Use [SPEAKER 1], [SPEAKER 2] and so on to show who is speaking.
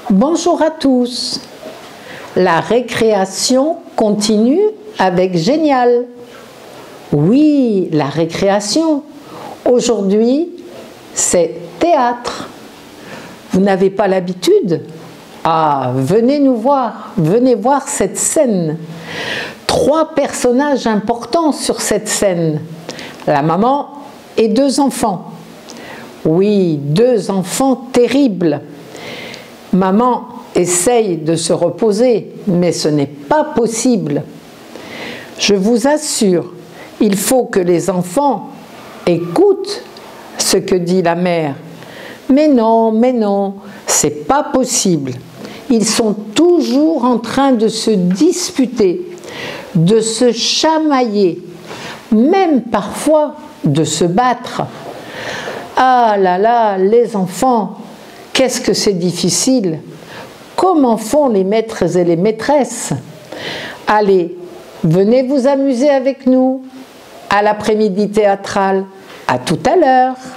[SPEAKER 1] Bonjour à tous. La récréation continue avec Génial. Oui, la récréation. Aujourd'hui, c'est théâtre. Vous n'avez pas l'habitude? Ah, venez nous voir, venez voir cette scène. 3 personnages importants sur cette scène. La maman et 2 enfants. Oui, 2 enfants terribles. Maman essaye de se reposer, mais ce n'est pas possible. Je vous assure, il faut que les enfants écoutent ce que dit la mère. Mais non, c'est pas possible. Ils sont toujours en train de se disputer, de se chamailler, même parfois de se battre. Ah là là, les enfants, qu'est-ce que c'est difficile! Comment font les maîtres et les maîtresses? Allez, venez vous amuser avec nous à l'après-midi théâtral. À tout à l'heure.